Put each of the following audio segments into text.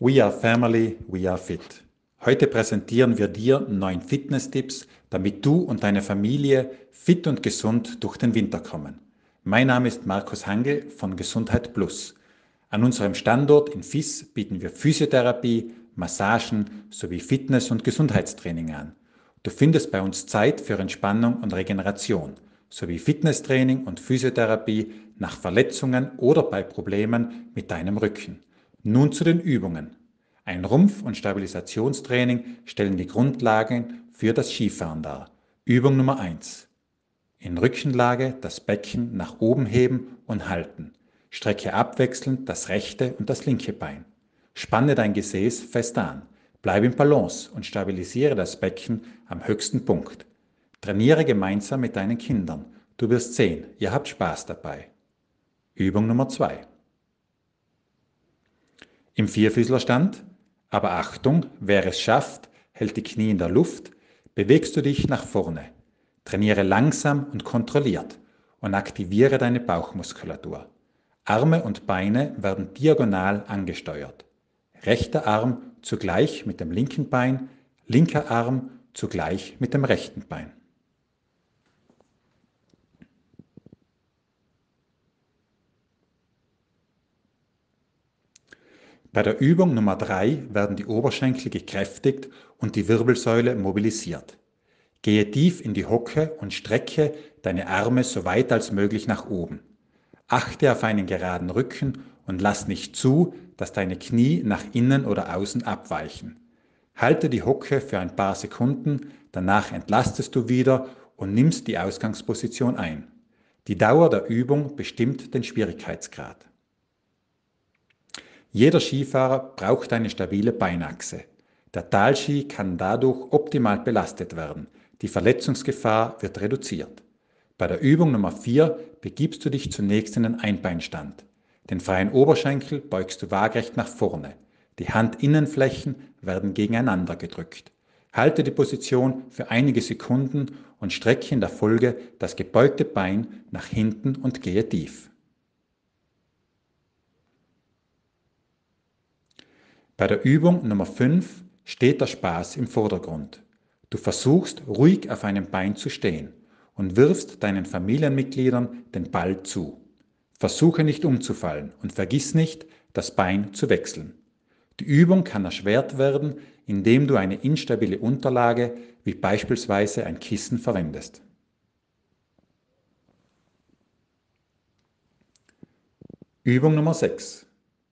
We are family, we are fit. Heute präsentieren wir dir 9 Fitness-Tipps, damit du und deine Familie fit und gesund durch den Winter kommen. Mein Name ist Markus Hangel von Gesundheit Plus. An unserem Standort in Viß bieten wir Physiotherapie, Massagen sowie Fitness- und Gesundheitstraining an. Du findest bei uns Zeit für Entspannung und Regeneration, sowie Fitnesstraining und Physiotherapie nach Verletzungen oder bei Problemen mit deinem Rücken. Nun zu den Übungen. Ein Rumpf- und Stabilisationstraining stellen die Grundlagen für das Skifahren dar. Übung Nummer 1. In Rückenlage das Becken nach oben heben und halten. Strecke abwechselnd das rechte und das linke Bein. Spanne dein Gesäß fest an. Bleib im Balance und stabilisiere das Becken am höchsten Punkt. Trainiere gemeinsam mit deinen Kindern. Du wirst sehen, ihr habt Spaß dabei. Übung Nummer 2. Im Vierfüßlerstand, aber Achtung, wer es schafft, hält die Knie in der Luft, bewegst du dich nach vorne. Trainiere langsam und kontrolliert und aktiviere deine Bauchmuskulatur. Arme und Beine werden diagonal angesteuert. Rechter Arm zugleich mit dem linken Bein, linker Arm zugleich mit dem rechten Bein. Bei der Übung Nummer 3 werden die Oberschenkel gekräftigt und die Wirbelsäule mobilisiert. Gehe tief in die Hocke und strecke deine Arme so weit als möglich nach oben. Achte auf einen geraden Rücken und lass nicht zu, dass deine Knie nach innen oder außen abweichen. Halte die Hocke für ein paar Sekunden, danach entlastest du wieder und nimmst die Ausgangsposition ein. Die Dauer der Übung bestimmt den Schwierigkeitsgrad. Jeder Skifahrer braucht eine stabile Beinachse. Der Talski kann dadurch optimal belastet werden. Die Verletzungsgefahr wird reduziert. Bei der Übung Nummer 4 begibst du dich zunächst in den Einbeinstand. Den freien Oberschenkel beugst du waagrecht nach vorne. Die Handinnenflächen werden gegeneinander gedrückt. Halte die Position für einige Sekunden und strecke in der Folge das gebeugte Bein nach hinten und gehe tief. Bei der Übung Nummer 5 steht der Spaß im Vordergrund. Du versuchst ruhig auf einem Bein zu stehen und wirfst deinen Familienmitgliedern den Ball zu. Versuche nicht umzufallen und vergiss nicht, das Bein zu wechseln. Die Übung kann erschwert werden, indem du eine instabile Unterlage wie beispielsweise ein Kissen verwendest. Übung Nummer 6.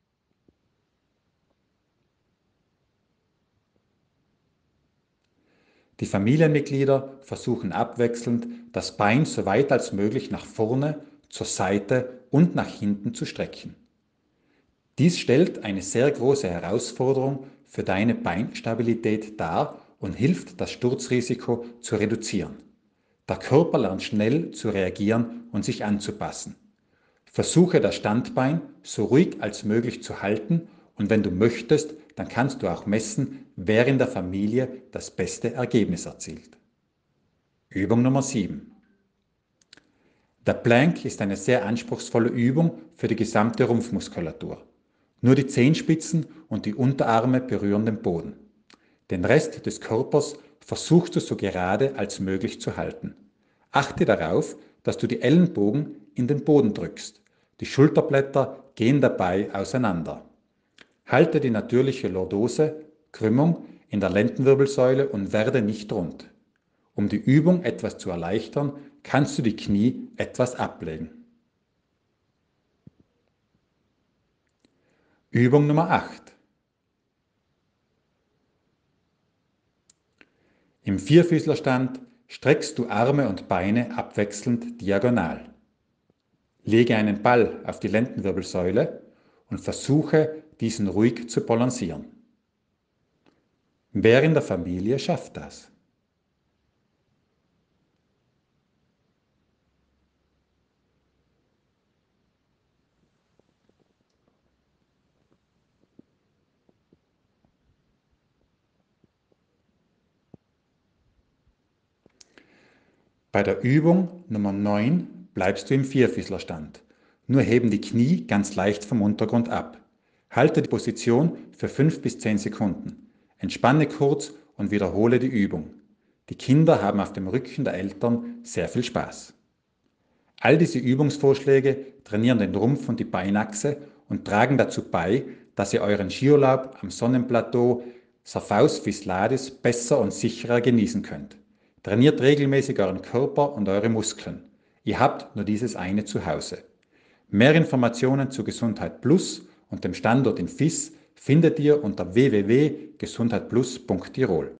Die Familienmitglieder versuchen abwechselnd, das Bein so weit als möglich nach vorne, zur Seite und nach hinten zu strecken. Dies stellt eine sehr große Herausforderung für deine Beinstabilität dar und hilft, das Sturzrisiko zu reduzieren. Der Körper lernt schnell zu reagieren und sich anzupassen. Versuche das Standbein so ruhig als möglich zu halten und wenn du möchtest, dann kannst du auch messen, wer in der Familie das beste Ergebnis erzielt. Übung Nummer 7. Der Plank ist eine sehr anspruchsvolle Übung für die gesamte Rumpfmuskulatur. Nur die Zehenspitzen und die Unterarme berühren den Boden. Den Rest des Körpers versuchst du so gerade als möglich zu halten. Achte darauf, dass du die Ellenbogen in den Boden drückst. Die Schulterblätter gehen dabei auseinander. Halte die natürliche Lordose, Krümmung, in der Lendenwirbelsäule und werde nicht rund. Um die Übung etwas zu erleichtern, kannst du die Knie etwas ablegen. Übung Nummer 8. Im Vierfüßlerstand streckst du Arme und Beine abwechselnd diagonal. Lege einen Ball auf die Lendenwirbelsäule und versuche, diesen ruhig zu balancieren. Wer in der Familie schafft das? Bei der Übung Nummer 9 bleibst du im Vierfüßlerstand. Nur heben die Knie ganz leicht vom Untergrund ab. Halte die Position für 5 bis 10 Sekunden. Entspanne kurz und wiederhole die Übung. Die Kinder haben auf dem Rücken der Eltern sehr viel Spaß. All diese Übungsvorschläge trainieren den Rumpf und die Beinachse und tragen dazu bei, dass ihr euren Skiurlaub am Sonnenplateau Servaus Visladis besser und sicherer genießen könnt. Trainiert regelmäßig euren Körper und eure Muskeln. Ihr habt nur dieses eine Zuhause. Mehr Informationen zu Gesundheit Plus und dem Standort in Vis findet ihr unter www.gesundheitplus.tirol.